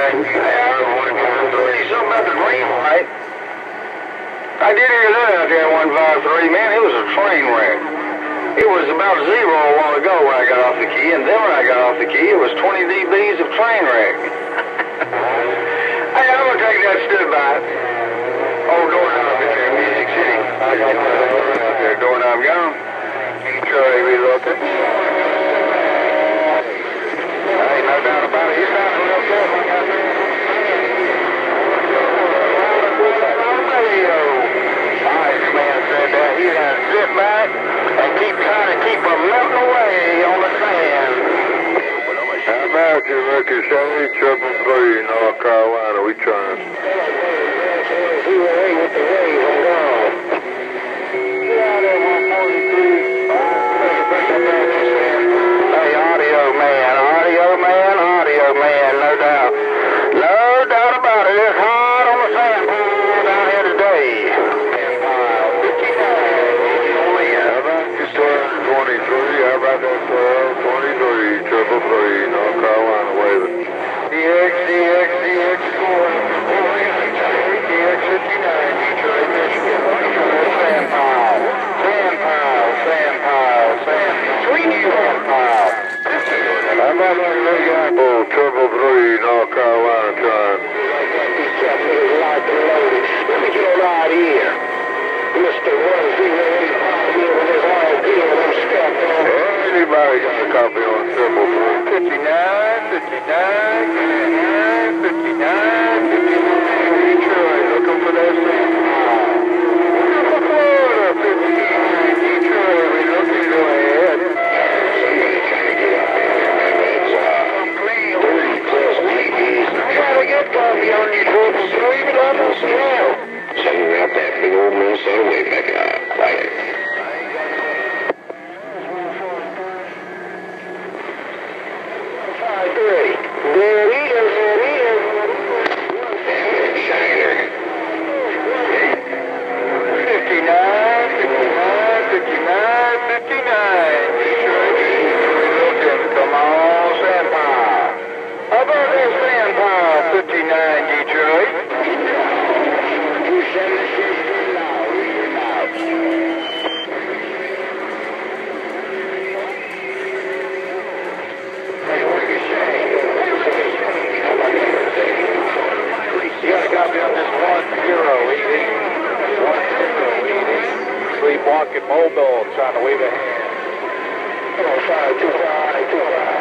Something about the green light. I did hear that out there at 153. Man, it was a train wreck. It was about zero a while ago when I got off the key, and then when I got off the key, it was 20 dBs of train wreck. Hey, I'm going to take that stood by. Oh, doorknob out there in Music City. I got out there, doorknob gone. Troy, we looked at. Hey, no doubt about it. He's down a little bit. I got there. Man said that he's going to sit back and keep trying to keep them melting away on the sand. How about you, Ricky? 7333, North Carolina. We trying. With the wave, I'm gone. Get out there, 143. Hey, audio man, no doubt. No doubt about it. It's hard on the sand pile down here today. How about that 1223, 333, North Carolina, waving. DX 59, Detroit, Michigan. Sand pile. How about that Big Apple, 333, North Carolina, trying. Let me get a ride here. Mr. 108 here with his RP and I'm stepped on. Anybody got a copy on 333? 59, Detroit, looking for that sand pile. Florida, 59, Detroit, we looking to go ahead. Somebody trying to get up there. I'm clean. 30 plus dBs. I gotta get coffee on you, triple three, but I don't see how. Something about that big old Minnesota wave back up. Like it. There he is. Shiner. 59. Come on, sand pile. How about that sand pile? 59, Detroit. Sleepwalking Mobile trying to wave a hand. 525.